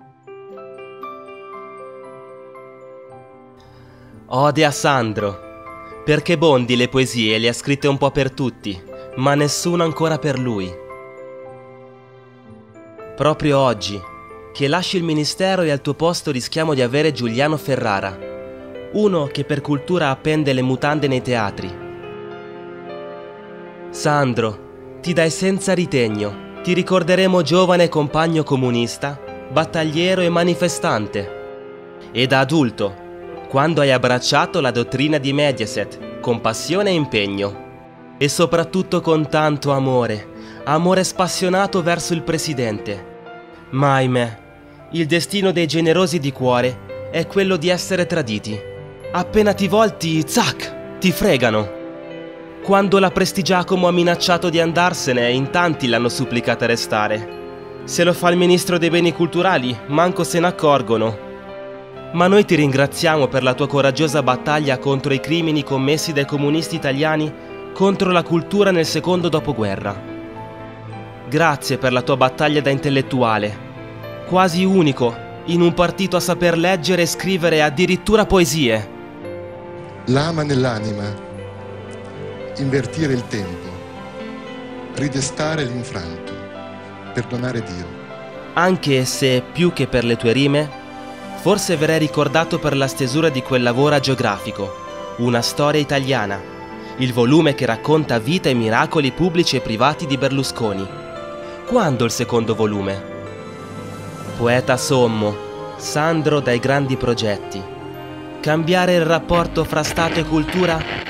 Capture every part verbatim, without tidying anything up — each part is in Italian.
Ode a Sandro, perché Bondi le poesie le ha scritte un po' per tutti, ma nessuno ancora per lui. Proprio oggi, che lasci il ministero e al tuo posto rischiamo di avere Giuliano Ferrara, uno che per cultura appende le mutande nei teatri. Sandro, ti dai senza ritegno, ti ricorderemo giovane compagno comunista, battagliero e manifestante. E da adulto, quando hai abbracciato la dottrina di Mediaset con passione e impegno, e soprattutto con tanto amore, amore spassionato verso il presidente. Ma ahimè, il destino dei generosi di cuore è quello di essere traditi. Appena ti volti, zac, ti fregano. Quando la Prestigiacomo ha minacciato di andarsene, in tanti l'hanno supplicata a restare. Se lo fa il ministro dei beni culturali, manco se ne accorgono. Ma noi ti ringraziamo per la tua coraggiosa battaglia contro i crimini commessi dai comunisti italiani contro la cultura nel secondo dopoguerra. Grazie per la tua battaglia da intellettuale, quasi unico in un partito a saper leggere e scrivere addirittura poesie. L'ama nell'anima, invertire il tempo, ridestare l'infranto, perdonare Dio. Anche se più che per le tue rime, forse verrai ricordato per la stesura di quel lavoro agiografico, Una storia italiana, il volume che racconta vita e miracoli pubblici e privati di Berlusconi. Quando il secondo volume? Poeta sommo, Sandro dai grandi progetti. Cambiare il rapporto fra Stato e cultura?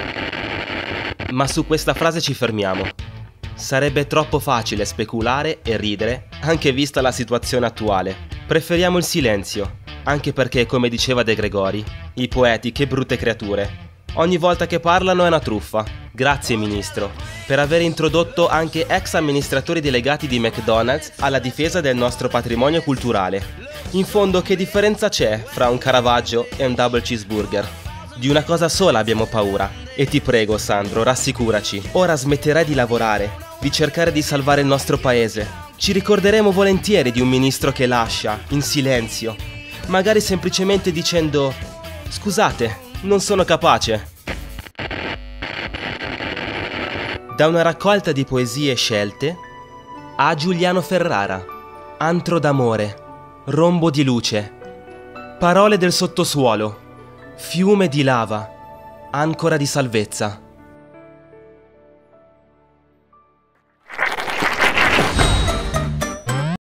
Ma su questa frase ci fermiamo. Sarebbe troppo facile speculare e ridere, anche vista la situazione attuale. Preferiamo il silenzio, anche perché, come diceva De Gregori, i poeti che brutte creature. Ogni volta che parlano è una truffa. Grazie ministro, per aver introdotto anche ex amministratori delegati di McDonald's alla difesa del nostro patrimonio culturale. In fondo, che differenza c'è fra un Caravaggio e un double cheeseburger? Di una cosa sola abbiamo paura. E ti prego, Sandro, rassicuraci. Ora smetterai di lavorare, di cercare di salvare il nostro paese. Ci ricorderemo volentieri di un ministro che lascia, in silenzio, magari semplicemente dicendo: scusate, non sono capace. Da una raccolta di poesie scelte a Giuliano Ferrara. Antro d'amore, rombo di luce, parole del sottosuolo, fiume di lava, ancora di salvezza.